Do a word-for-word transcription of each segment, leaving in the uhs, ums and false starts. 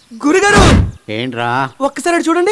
గురుగారు ఏంట్రా ఒక్కసారి చూడండి.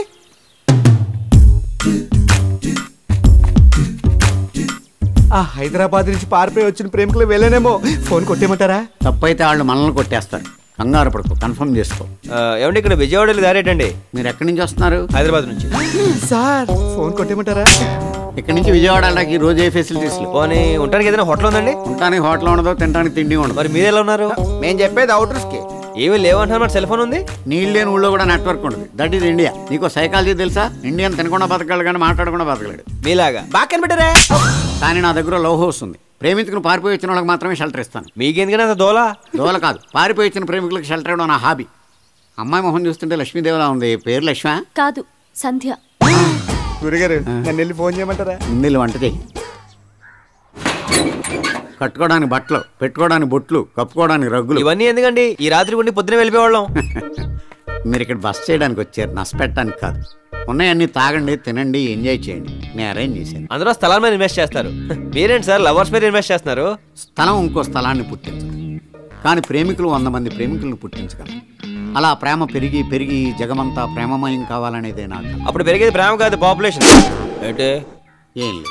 ఆ హైదరాబాద్ నుంచి పారిపోయి వచ్చిన ప్రేమికులు వెళ్ళనేమో. ఫోన్ కొట్టేయమంటారా? తప్పైతే వాళ్ళు మనల్ని కొట్టేస్తారు. కంగారు పడుకో, కన్ఫర్మ్ చేసుకో. ఏమండి ఇక్కడ విజయవాడలో దారేటండి. మీరు ఎక్కడి నుంచి వస్తున్నారు? హైదరాబాద్ నుంచి. సార్ ఫోన్ కొట్టేయమంటారా? ఇక్కడ నుంచి విజయవాడ వెళ్ళడానికి రోజు ఏ ఫెసిలిటీస్ లేవు. పోనీ ఉండడానికి ఏదైనా హోటల్ ఉందండి? ఉండడానికి హోటల్ ఉండదు, తినడానికి తిండి ఉండదు. మరి మీరు ఎలా ఉన్నారు? నేను చెప్పేది అవుటర్స్ కి. ఏమీ లేవంటున్నారు, మరి సెల్ ఫోన్ ఉంది. నీళ్ళు లేని ఊళ్ళో కూడా నెట్వర్క్ ఉంటుంది. That is India. నీకు సైకాలజీ తెలుసా? ఇండియన్ తినకుండా బతకగలడు కానీ మాట్లాడకుండా బతకలేడు. మీలాగా బాగా కనిపెట్టారా? కానీ నా దగ్గర లవ్ హౌస్ ఉంది. ప్రేమికులు పారిపోయి వచ్చిన వాళ్ళకి మాత్రమే షెల్టర్ ఇస్తాను. మీకెందుకని అంత దోలా? దోల కాదు, పారిపోయి వచ్చిన ప్రేమికులకు షెల్టర్ ఇవ్వడం నా హాబీ. అమ్మాయి మొహం చూస్తుంటే లక్ష్మీదేవిలా ఉంది. పేరు లక్ష్మ కాదు, సంధ్య. గురుగారు నన్ను వెళ్ళి ఫోన్ చేయమంటారా? ముందు వంట చేయి. కట్టుకోవడానికి బట్టలు, పెట్టుకోవడానికి బొట్లు, కప్పుకోవడానికి రగ్గులు. ఇవన్నీ ఎందుకండి? ఈ రాత్రి ఉండి పొద్దున వెళ్ళిపోవాళ్ళం. మీరు ఇక్కడ బస్ చేయడానికి వచ్చారు, నష్టపెట్టడానికి కాదు. ఉన్నాయన్నీ తాగండి, తినండి, ఎంజాయ్ చేయండి. నేను అరేంజ్ చేశాను. అందరూ స్థలాల మీద ఇన్వెస్ట్ చేస్తారు. మీరేంటి సార్ లవర్స్ మీద ఇన్వెస్ట్ చేస్తున్నారు? స్థలం ఇంకో స్థలాన్ని పుట్టించదు, కానీ ప్రేమికులు వంద మంది ప్రేమికులను పుట్టించగలరు. అలా ప్రేమ పెరిగి పెరిగి జగమంతా ప్రేమమయం కావాలనేదే నాకు. అప్పుడు పెరిగేది ప్రేమ కాదు, పాపులేషన్. ఏంటి? ఏం లేదు.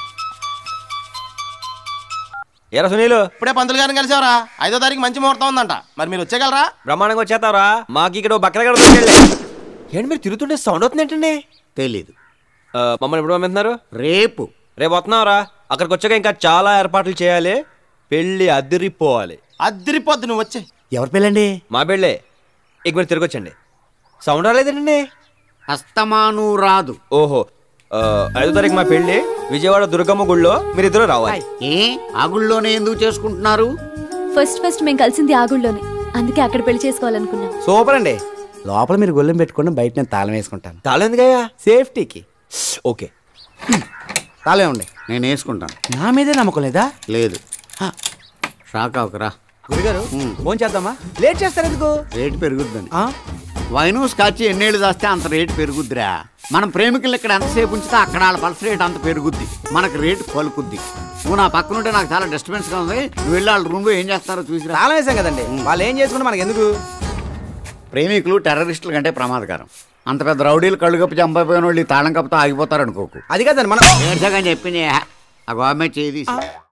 ఏరా సునీలు, ఇప్పుడే పంతులు గారిని కలిసావరా? ఐదో తారీఖు మంచి ముహూర్తం ఉందంట, మరి మీరు వచ్చేయగలరా? బ్రహ్మాండంగా వచ్చేస్తావరా? మాకు ఇక్కడ బక్కల ఏంటి మీరు తిరుగుతుంటే సౌండ్ అవుతుంది ఏంటండి? తెలీదు. మమ్మల్ని ఎప్పుడు పంపిస్తున్నారు? రేపు. రేపు వస్తున్నావురా? అక్కడికి వచ్చాక ఇంకా చాలా ఏర్పాట్లు చేయాలి. పెళ్ళి అదిరిపోవాలి. అద్దరిపోద్దు, నువ్వు వచ్చే. ఎవరి పెళ్ళండి? మా పెళ్ళే. ఇక మీరు తిరగొచ్చండి. సౌండ్ రాలేదండి. అస్తమాను రాదు. ఓహో, ఐదో తారీఖు మా పెళ్ళి విజయవాడ దుర్గమ్మ గుళ్ళో, మీరిద్దరూ రావాలి. ఏ ఆగుల్లోనే ఎందుకు చేసుకుంటున్నారు? ఫస్ట్ ఫస్ట్ మేము కలిసింది ఆగుళ్ళోనే, అందుకే అక్కడ పెళ్లి చేసుకోవాలనుకున్నాం. సూపర్ అండి. లోపల మీరు గొల్లెం పెట్టుకోండి, బయట నేను తాళం వేసుకుంటాను. తాళం ఎందుకయ్యా? సేఫ్టీకి. ఓకే, తాళం ఉండే. నేను వేసుకుంటాను. నా మీదే నమ్మకం లేదా? లేదు. షాక్ అవకరా. గురుగారు ఫోన్ చేద్దామా? లేట్ చేస్తారు ఎందుకు? రేటు పెరుగుద్దని. వైను స్కాచ్ ఎన్నేళ్ళు దాస్తే అంత రేటు పెరుగుద్దిరా. మనం ప్రేమికులు ఇక్కడ ఎంతసేపు ఉంచితే అక్కడ వాళ్ళ పల్స్ రేట్ అంత పెరుగుద్ది, మనకు రేటు పలుకుద్ది. నువ్వు నా పక్కన ఉంటే నాకు చాలా డిస్టర్బెన్స్ గా ఉంది. నువ్వు వెళ్ళి వాళ్ళ రూమ్ లో ఏం చేస్తారో చూసి. తాళం వేసాం కదండి, వాళ్ళు ఏం చేసుకుంటే మనకి ఎందుకు? ప్రేమికులు టెర్రరిస్టుల కంటే ప్రమాదకరం. అంత పెద్ద రౌడీలు కళ్ళు కప్పి చంపైపోయిన వాళ్ళు ఈ తాళం కప్పుతో ఆగిపోతారు అనుకోకు. అది కాదండి మనం ఏడ్చగాని చెప్పింది ఆ గవర్నమెంట్ చేయి తీసి.